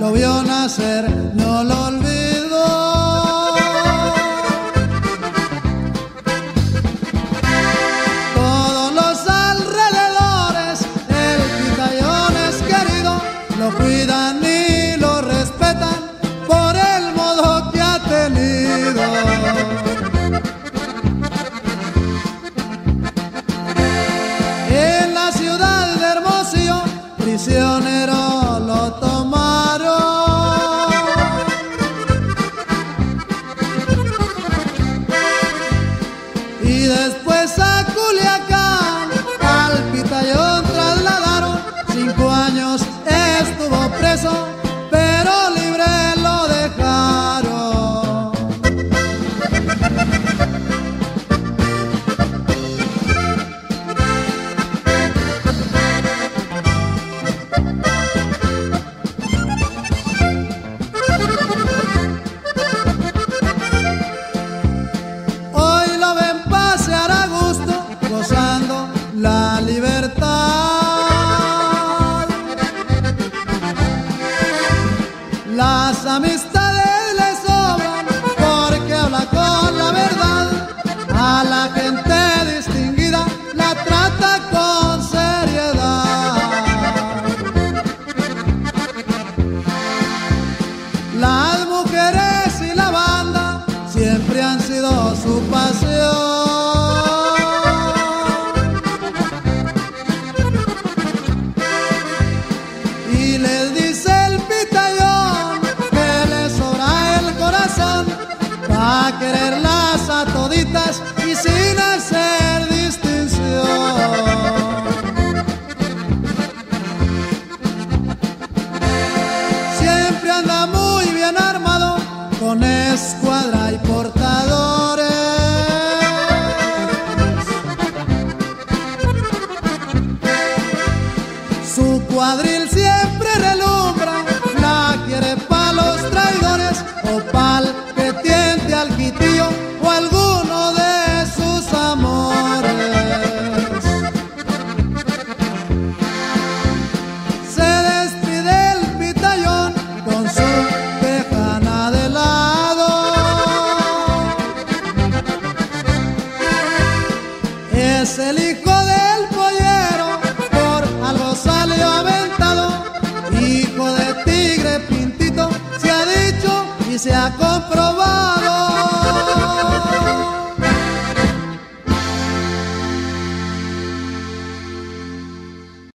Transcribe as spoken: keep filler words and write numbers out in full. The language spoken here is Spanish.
lo vio nacer, no lo olvidó. Todos los alrededores, el Pitayón es querido, lo cuidan y lo respetan por el modo que ha tenido. En la ciudad de Hermosillo, prisionero lo tomaron. Y después a Culiacán al Pitayón trasladaron. Cinco años estuvo preso, pero libre lo dejaron. Hoy lo ven pasear a gusto, gozando la libertad. Las amistades le sobran porque habla con la verdad. A la gente distinguida la trata con seriedad. Las mujeres y la banda siempre han sido su pasión. Y les dice el Pitayón que les sobra el corazón pa' quererlas a toditas y sin hacer distinción. Siempre anda muy bien armado con escuadra y portadores. Su cuadril siempre relumbra, la quiere pa' los traidores o pa'l que tiente al quitillo o alguno de sus amores. Se despide el Pitayón con su tejana de lado. Es el hijo del pollero, por algo salió aventado. Hijo de tigre pintito, se ha dicho y se ha